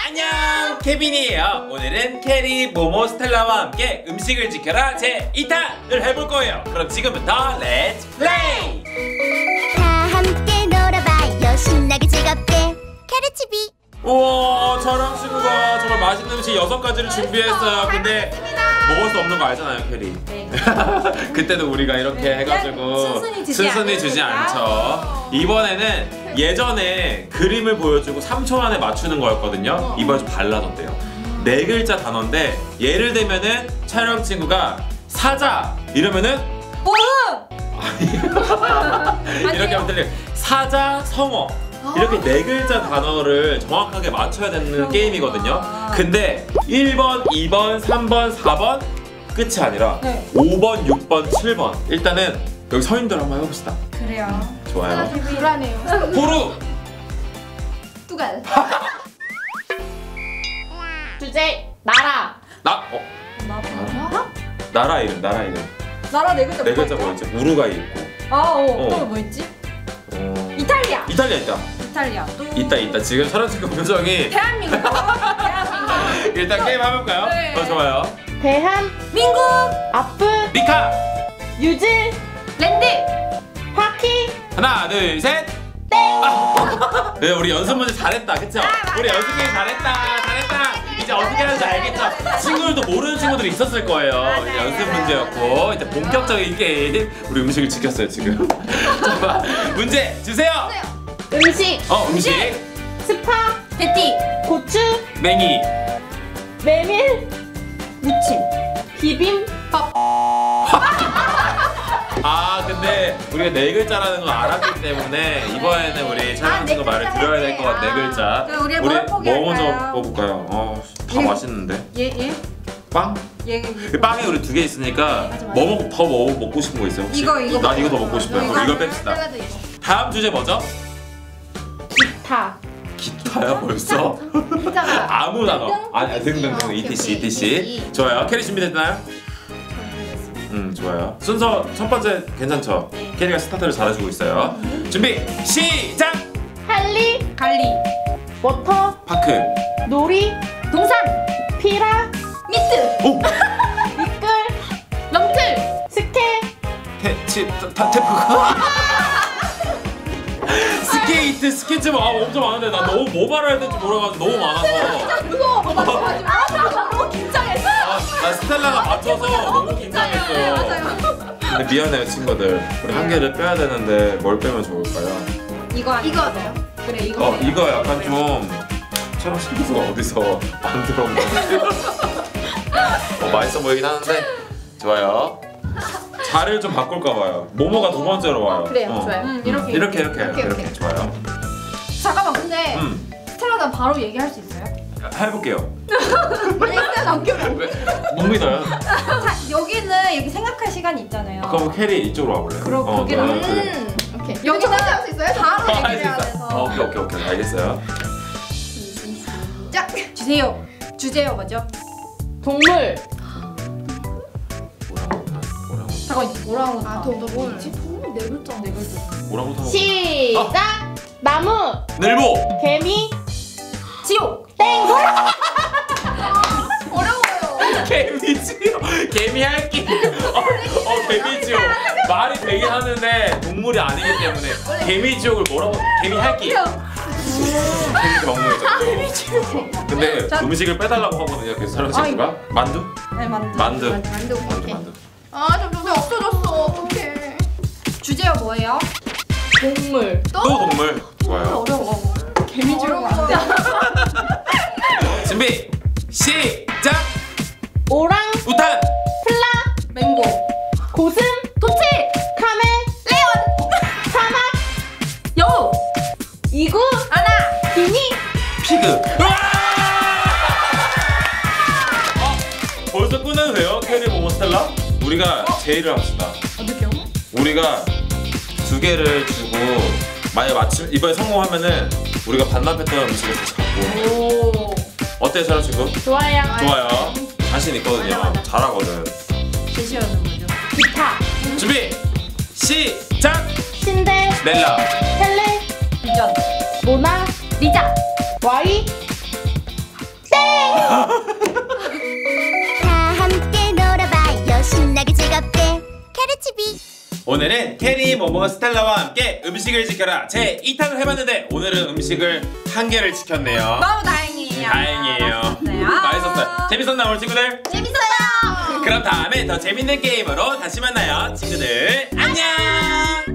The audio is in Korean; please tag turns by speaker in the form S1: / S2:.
S1: 안녕, 케빈이에요. 오늘은 캐리, 모모, 스텔라와 함께 음식을 지켜라 제 2탄을 해볼 거예요. 그럼 지금부터 렛츠 플레이!
S2: 다 함께 놀아봐요. 신나게 즐겁게 캐리치비.
S1: 우와, 저랑 친구가 정말 맛있는 음식 6가지를 준비했어요. 근데 먹을 수 없는 거 알잖아요, 캐리.
S3: 네.
S1: 그때도 우리가 이렇게 해가지고 순순히 주지 않죠. 이번에는 예전에 그림을 보여주고 3초 안에 맞추는 거였거든요. 이번에 좀 달라졌대요. 4글자 단어인데 예를 들면은 촬영 친구가 사자 이러면은 이렇게 하면 들려요. 사자 성어 이렇게 4글자 단어를 정확하게 맞춰야 되는 게임이거든요. 근데 1번, 2번, 3번, 4번 끝이 아니라 5번, 6번, 7번 일단은 여기 서인들 한번 해봅시다.
S3: 그래요.
S1: 좋아요.
S3: 불안해요.
S1: 호루!
S3: 뚜갈.
S4: 주제 나라.
S1: 나라 이름, 나라 이름.
S3: 나라 4글자
S1: 4글자 뭐였지? 우루과이 있고
S3: 또 뭐였지? 이탈리아.
S1: 이탈리아 있다.
S3: 이탈리아. 또
S1: 있다. 지금 촬영 친구 표정이
S3: 대한민국.
S1: 일단 게임 해볼까요?
S3: 네.
S1: 좋아요.
S4: 대한민국. 아픈.
S1: 미카!
S4: 유질.
S3: 랜드.
S4: 파키.
S1: 하나, 둘, 셋! 네, 우리 연습 문제 잘했다, 그쵸? 우리 연습 게임 잘했다. 이제 어떻게 하는지 알겠죠? 친구들도 모르는 친구들이 있었을 거예요. 이제 연습 문제였고 이제 본격적인 게임 우리 음식을 지켰어요 지금. 잠깐만 문제 주세요.
S4: 음식.
S1: 음식.
S4: 스파.
S3: 베티.
S4: 고추.
S1: 맹이.
S4: 메밀.
S3: 무침.
S4: 비빔밥.
S1: 근데 우리가 4글자라는 걸 알았기 때문에 이번에는 우리 촬영 친구 말을 들어야 될 것 같아. 4글자.
S3: 우리
S1: 뭐 먼저 뽑을까요? 다 맛있는데.
S3: 얘.
S1: 빵? 빵에 우리 2개 있으니까 더 먹고 싶은 거 있어요 혹시?
S3: 이거.
S1: 난 이거 더 먹고 싶어요. 이거 뺍시다. 다음 주제 뭐죠?
S4: 기타.
S1: 기타야 벌써?
S4: 있잖아.
S1: 아무 단어. 등등 etc. 좋아요. 캐리 준비됐나요? 좋아요. 순서 첫 번째 괜찮죠? 캐리가 스타트를 잘해주고 있어요. 준비 시작!
S4: 할리.
S3: 갈리.
S4: 워터.
S1: 파크.
S4: 놀이.
S3: 동산.
S4: 피라.
S3: 미트.
S1: 오!
S4: 미끌.
S3: 럼틀.
S4: 스케.
S1: 테프가 스케이트, 스케치 엄청 많은데 나 너무 뭐 말해야 될지 몰라가지고 너무 많아서
S3: 무서워. 나 너무 긴장했어.
S1: 나 스텔라가 맞춰서 너무 긴장했어요. 근데 미안해요 친구들. 우리 한 개를 빼야 되는데 뭘 빼면 좋을까요?
S3: 이거 어때요? 그래 이거.
S1: 이거 약간 좀 촬영 친구가 어디서 만들어온 거 맛있어 보이긴 하는데 좋아요. 자를 좀 바꿀까봐요. 모모가 2번째로 와요.
S3: 그래요, 좋아요.
S1: 이렇게 좋아요.
S3: 잠깐만, 근데 스텔라가 바로 얘기할 수 있어요?
S1: 해볼게요.
S3: 아니, 스텔라 안 껴요.
S1: 못 믿어요.
S3: 여기는 이렇게 생각할 시간이 있잖아요.
S1: 그럼 캐리 이쪽으로 와볼래요?
S3: 그래.
S4: 오케이.
S3: 여기는 할 수 있어요? 바로 얘기를 해야 돼서.
S1: 오케이 알겠어요.
S3: 짝! 주세요. 주제요 뭐죠?
S4: 동물.
S3: 잠깐, 오랑우탄.
S4: 동물.
S3: 동물 4글자.
S1: 오랑우탄.
S4: 시작. 나무.
S1: 늘보.
S4: 개미.
S3: 지옥.
S4: 땡.
S3: 어려워요.
S1: 개미지요. 개미 할게. 개미지요. 말이 되긴 하는데 동물이 아니기 때문에 개미지옥을 뭐라고? 개미 할게. 개미 먹는 거죠.
S3: 개미지옥.
S1: 근데 음식을 빼달라고 하거든요. 그래서 촬영 친구가 만두?
S3: 네, 만두.
S1: 만두.
S3: 점점 없어졌어. 어떡해. 주제요 뭐예요?
S4: 동물.
S1: 또 동물. 좋아요.
S3: 어려워. 개미지옥 안 돼.
S1: 준비 시작.
S4: 오랑.
S1: 우탄.
S4: 플라.
S3: 맹고.
S4: 고슴.
S3: 도치.
S4: 카멜.
S3: 레온.
S4: 사막.
S3: 여우.
S4: 이구.
S3: 아나.
S4: 비니.
S1: 피그. 벌써 끝내도 돼요? 캐리, 모모, 스텔라? 우리가 제의를 합시다.
S3: 어떡해요?
S1: 우리가 2개를 주고 만약 이번에 성공하면은 우리가 반납했던 음식을 다시 갖고
S3: 오.
S1: 어때요 촬영 친구?
S4: 좋아요.
S1: 좋아요. 자신 있거든요.
S3: 맞아.
S1: 잘하거든.
S3: 제시어는 뭐죠?
S4: 기타.
S1: 준비 시작.
S4: 신데렐라. 텔레.
S3: 비전.
S4: 모나.
S3: 리자.
S4: 와이.
S1: 오늘은 캐리, 모모, 스텔라와 함께 음식을 지켜라 제 2탄을 해봤는데 오늘은 음식을 1개를 지켰네요.
S3: 너무 다행이에요.
S1: 다행이에요. 맛있었어요. 재밌었나 우리 친구들?
S2: 재밌어요.
S1: 그럼 다음에 더 재밌는 게임으로 다시 만나요 친구들. 안녕.